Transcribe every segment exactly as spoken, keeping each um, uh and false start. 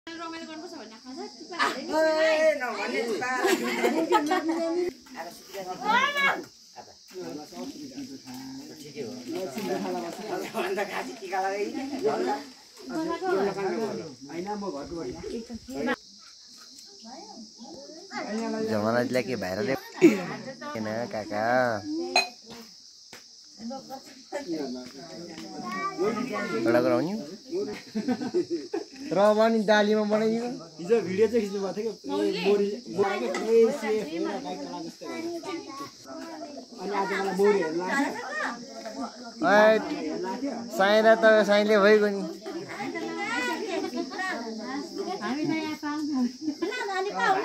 जमाना के भाइरल किन काका एउटा गराउने र पनि दालीमा बनाइदियो हिजो भिडियो चाहिँ खिच्नु भएको थियो कि मोरी मोरी के सेफ हैन बाइक चला जस्तो अनि आज मलाई मोरी हेर्न लाग्यो साइरा त साइले भइगयो नि हामी नयाँ पाउँछ नानी पाउन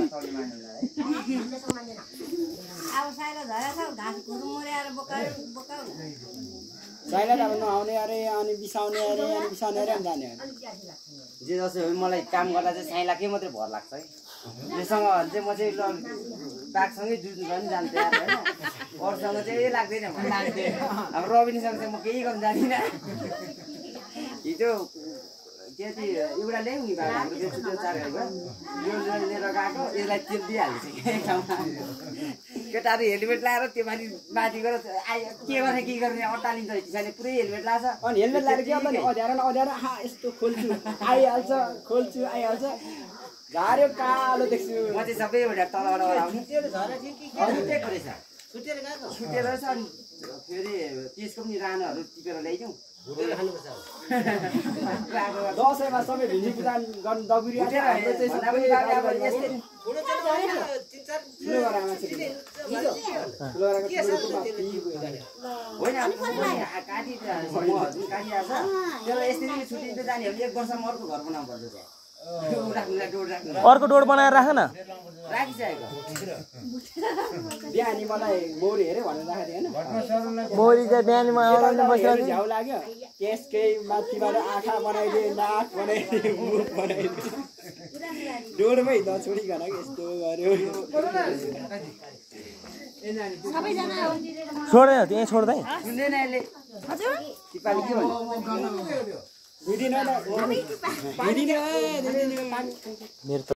अब साइरा धरा छ घाँस गुरु मर्याएर बोकायो बोकाउ साइरा त नआउने अरे अनि बिसाउने अरे अनि बिसाउने अरे अनि जाने अरे जे जसो हो मलाई काम गर्दा चाहिँ साइलाकै मात्रै भर लाग्छ है योसँग चाहिँ म चाहिँ बाघसँगै जुझ्नु पनि जान्थेँ हैन अरूसँग चाहिँ लाग्दैन मलाई लाग्दैन अब रबिनीसँग चाहिँ म केही गर्न जान्दिनँ हिजो के चाहिँ एउटा ल्याउँ नि भाइ हाम्रो त्यो त्यो चार गाईको यो लिएर गएको यसलाई तेल दिइहाल्छ एक ठाउँमा केटाहरू हेलमेट लाएर त्यो माथि माथि गएर आइ के गर्ने के गर्ने अट्टालिन्छ त्यसैले पुरै हेलमेट लाछ अनि हेलमेट लाएर के गर्दैन अध्यारो न अध्यारो हा यस्तो खोल्छु आइहाल्छ खोल्छु आइहाल्छ झार्यो कालो देख्छु म चाहिँ सबै एउटा तलबाट आउने त्यो झरे थियो कि के टेक रहेछ छुटेर गएको छुटेर रहेछ अनि फेरि त्यसको पनि रानोहरू टिपेर ल्याइदिउँ दसैँमा सबै भिजी पूजा गर्नु दगुरी आएर हाम्रो चाहिँ सबै यस्तै ठुलो चल्नु तीन चार ठुलो गरामा चाहिँ ठुलो गराको होइन काटी काटी आछ त्यसलाई यसरी छुटिँदै जाने हो एक वर्षमा अर्को घर बनाउनु पर्छ अर्को डोर बनाएर राख न राखिसकेको बिहानी मलाई मोरी हेरे भनेर राखेको थिएँ हैन मोरी चाहिँ बिहानीमा आउन बसिरहेको झ्याउ लाग्यो त्यसकै माथिबाट आँखा बनाइदिए नाक बनाइदिए मुख बनाइदिए डोरमै नछोडिकन यस्तो गर्यो छोड्दैन त्यही छोड्दै सुन्दैन यसले हजुर तिपाले के भन्यो भिडिन भिडिन भिडिन मेरो